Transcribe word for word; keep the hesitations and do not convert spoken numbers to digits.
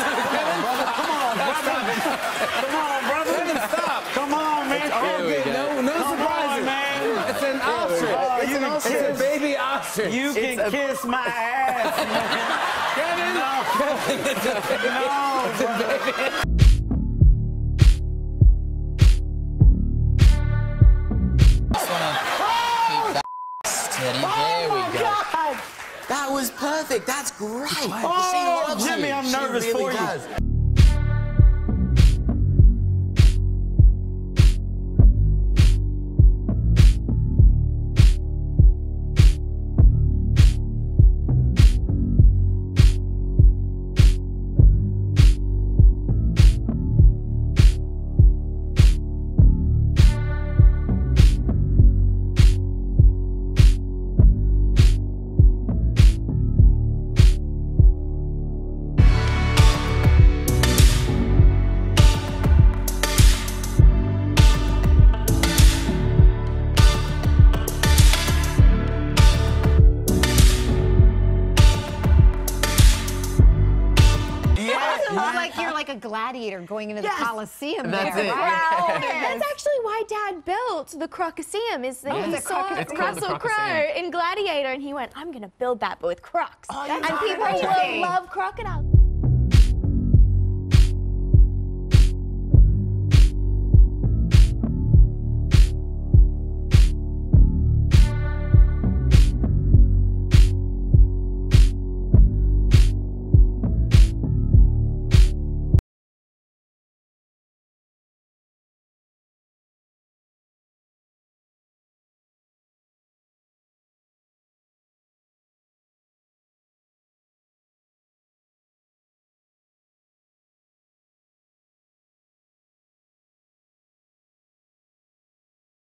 Come on, brother. Come on, brother. Stop. Come on, man. All good. No, no Come surprises. on, man. It's an ostrich. Oh, it's you an can ostrich. It's a baby ostrich. You it's can a... kiss my ass, man. Kevin. No. Kevin. It's a baby. No, it's a baby. Steady. There we go. God. That was perfect. That's great. Oh, she loves Jimmy, you. I'm She nervous really for you. does. Like you're like a gladiator going into Yes. the Coliseum. That's there, it. right? That's actually why Dad built the Crocoseum. Is that Oh, he the saw Croc- It's called the Russell Crowe Crocoseum. in Gladiator, and he went, "I'm gonna build that, but with crocs." Oh, and that's people interesting. will love crocodiles.